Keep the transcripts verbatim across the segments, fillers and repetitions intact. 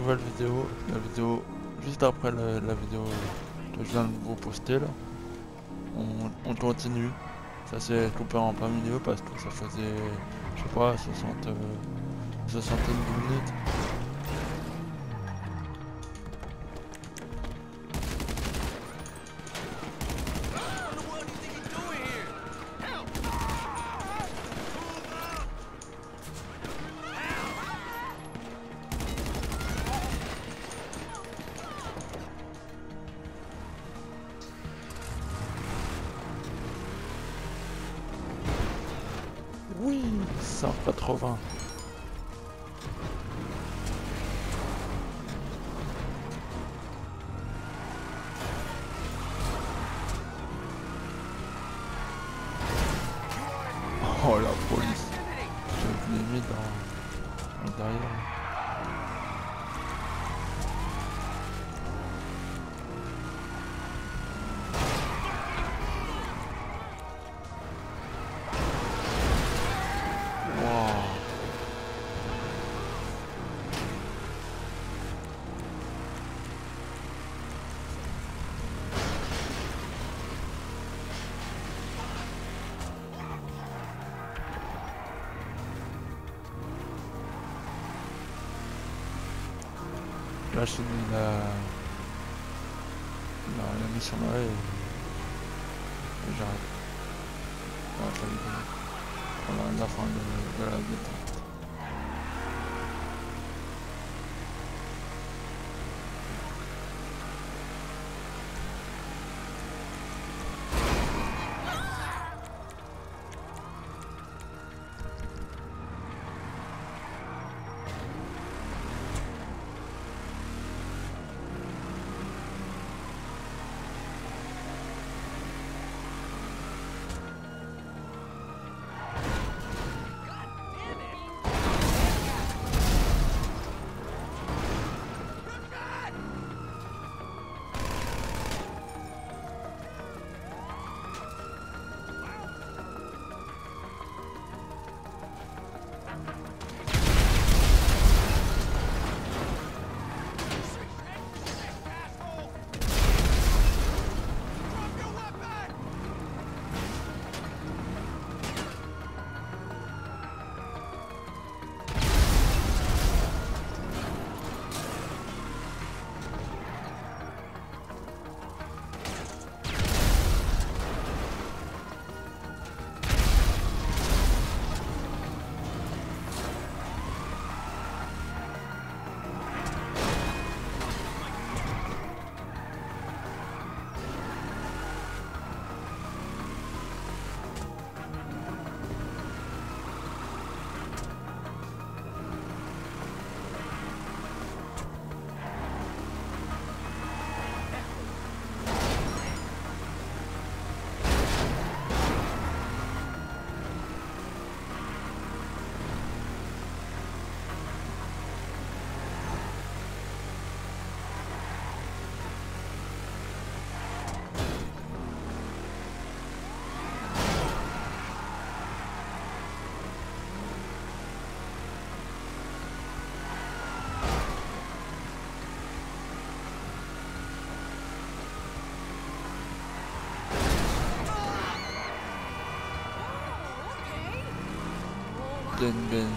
nouvelle vidéo, la vidéo juste après la, la vidéo que je viens de vous poster là. On, on continue. Ça s'est coupé en plein milieu parce que ça faisait, je sais pas, soixante, euh, soixantaine de minutes. Oui, cent quatre-vingts. Oh la police. Je l'ai mis dans, dans derrière. Là je finis la, la, la mission là et, et j'arrête. J'arrête la vidéo. Voilà la fin de, de la vidéo. Ben Ben.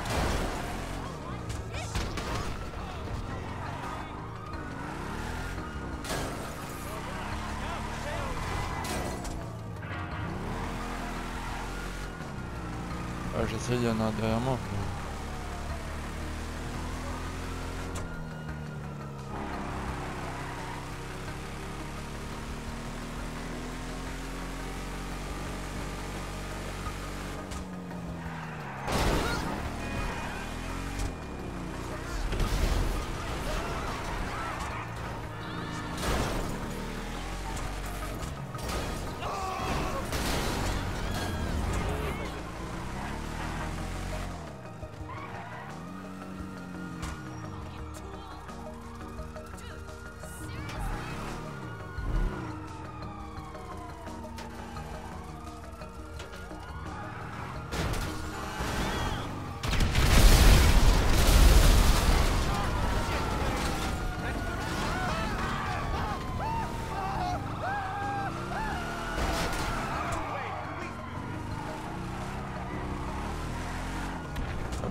Ah, j'essaie, il y en a derrière moi.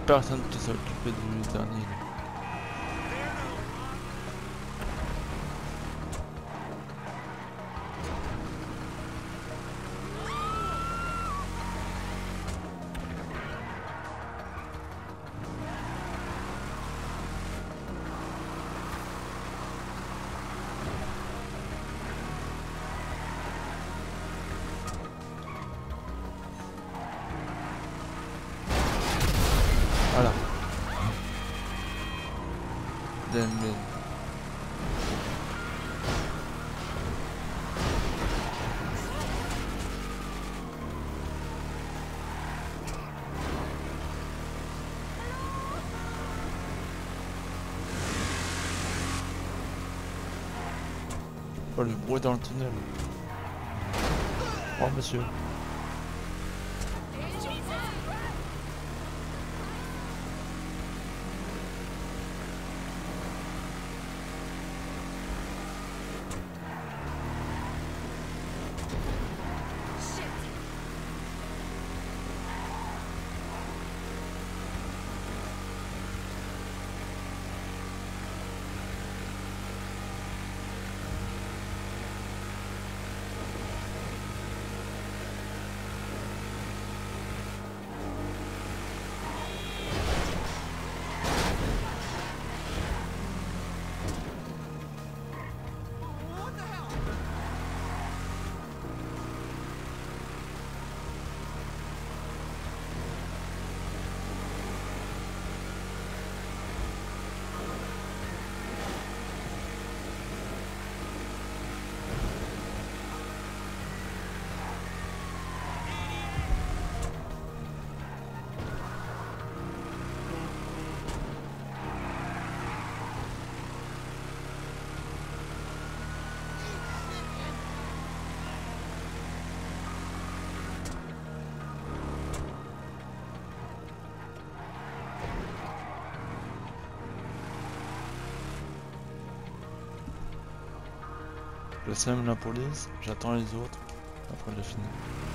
personne qui s'est occupé du dernier. Là. Voilà. Dembélé. Oh, le bruit dans le tunnel. Oh, monsieur. Je sème la police, j'attends les autres, après j'ai fini.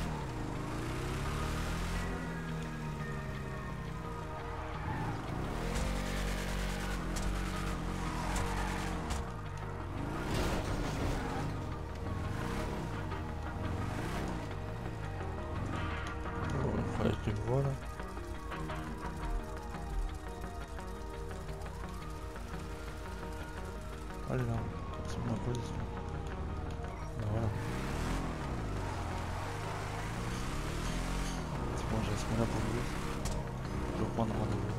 Oh, il fallait que tu le vois là. Allez là, c'est la police. Ben voilà. C'est bon, j'ai semé la police. Je dois prendre rendez-vous.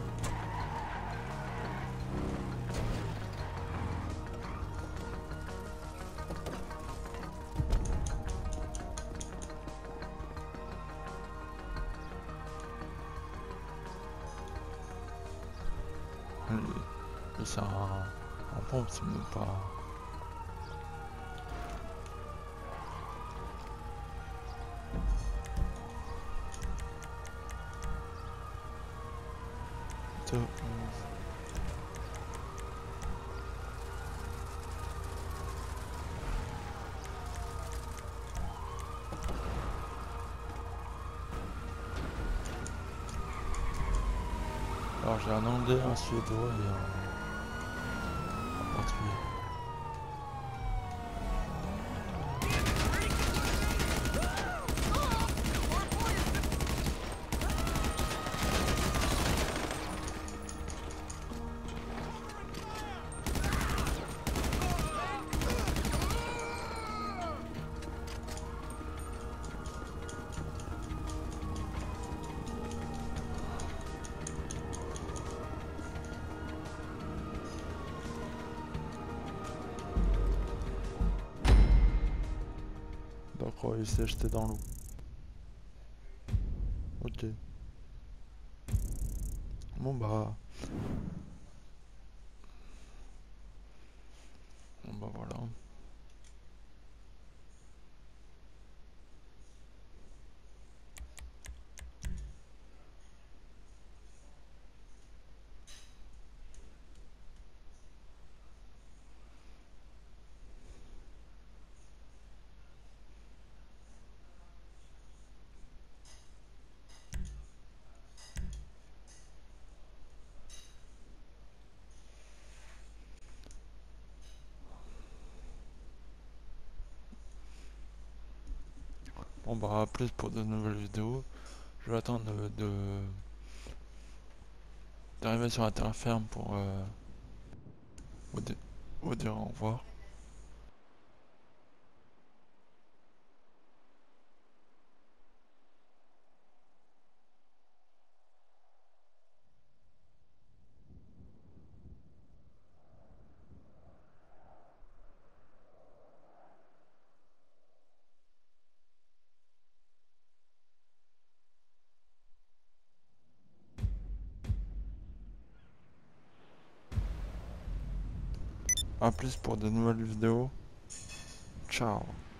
Lui, c'est un, un pompe, c'est même pas... Deux, onze. Alors j'ai un anglais, un suédois et un, un portugais. D'accord, il s'est jeté dans l'eau. Ok. Bon bah... Bon bah voilà. Bon bah à plus pour de nouvelles vidéos. Je vais attendre de de- d'arriver sur la terre ferme pour euh, vous, di- vous dire au revoir. À plus pour de nouvelles vidéos. Ciao.